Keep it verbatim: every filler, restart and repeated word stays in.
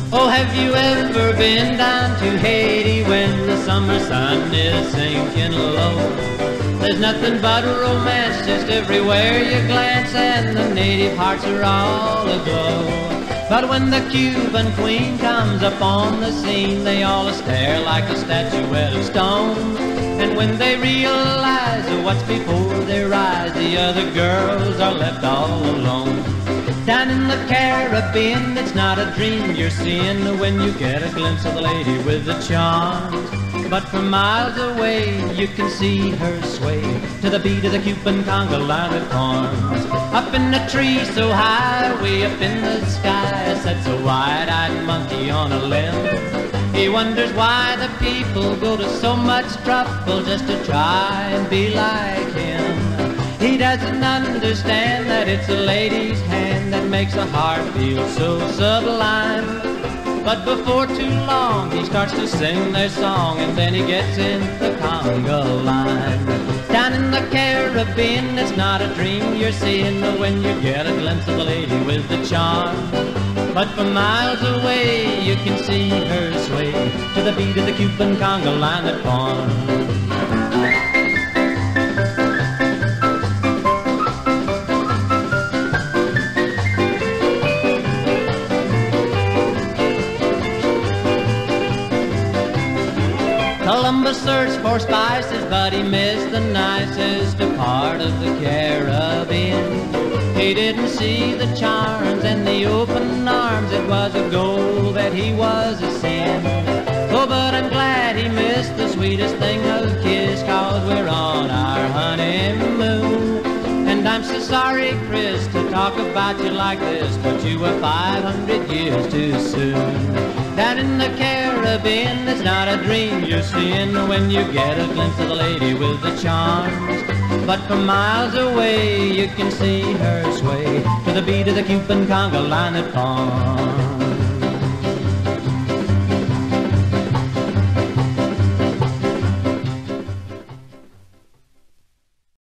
Oh, have you ever been down to Haiti when the summer sun is sinking low? There's nothing but romance just everywhere you glance, and the native hearts are all aglow. But when the Cuban queen comes up on the scene, they all stare like a statuette of stone. And when they realize what's before their eyes, the other girls are left all alone. Down in the Caribbean, it's not a dream you're seeing when you get a glimpse of the lady with the charms. But from miles away, you can see her sway to the beat of the Cuban conga line that forms. Up in a tree so high, way up in the sky, sits a wide-eyed monkey on a limb. He wonders why the people go to so much trouble just to try and be like him. He doesn't understand that it's a lady's hand that makes a heart feel so sublime. But before too long he starts to sing their song, and then he gets in the conga line. Down in the Caribbean, it's not a dream you're seeing when you get a glimpse of the lady with the charm. But from miles away you can see her sway to the beat of the Cuban conga line that forms. Columbus searched for spices, but he missed the nicest part of the Caribbean. He didn't see the charms and the open arms. It was a goal that he was a sin. Oh, but I'm glad he missed the sweetest thing, a kiss, 'cause we're on our honeymoon. And I'm so sorry, Chris, to talk about you like this, but you were five hundred years too soon. Down in the Caribbean, it's not a dream you're seeing when you get a glimpse of the lady with the charms. But from miles away you can see her sway to the beat of the Cuban conga line that forms.